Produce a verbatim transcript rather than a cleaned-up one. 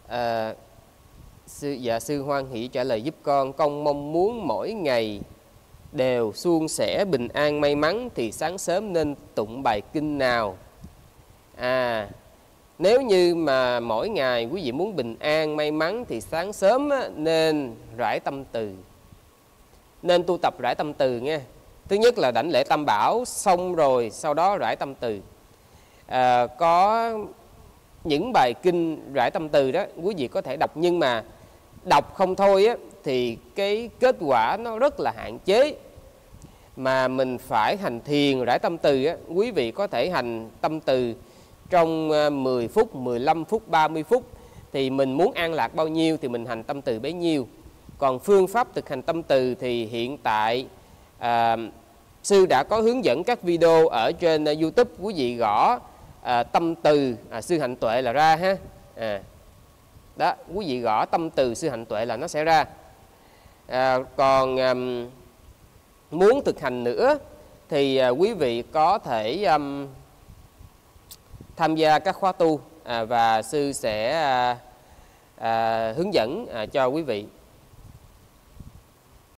À, sư dạ sư hoan hỷ trả lời giúp con. Con mong muốn mỗi ngày đều suôn sẻ, bình an, may mắn thì sáng sớm nên tụng bài kinh nào? À, nếu như mà mỗi ngày quý vị muốn bình an, may mắn thì sáng sớm á, nên rải tâm từ. Nên tu tập rải tâm từ nghe. Thứ nhất là đảnh lễ tam bảo, xong rồi sau đó rải tâm từ. À, có những bài kinh rải tâm từ đó quý vị có thể đọc, nhưng mà đọc không thôi á, thì cái kết quả nó rất là hạn chế. Mà mình phải hành thiền rải tâm từ á, quý vị có thể hành tâm từ trong mười phút, mười lăm phút, ba mươi phút. Thì mình muốn an lạc bao nhiêu thì mình hành tâm từ bấy nhiêu. Còn phương pháp thực hành tâm từ thì hiện tại à, sư đã có hướng dẫn các video ở trên YouTube. Quý vị gõ à, tâm từ à, sư hạnh tuệ là ra ha. À, đó, quý vị gõ tâm từ sư hạnh tuệ là nó sẽ ra. À, còn à, muốn thực hành nữa thì à, quý vị có thể um, tham gia các khóa tu à, và sư sẽ à, à, hướng dẫn à, cho quý vị.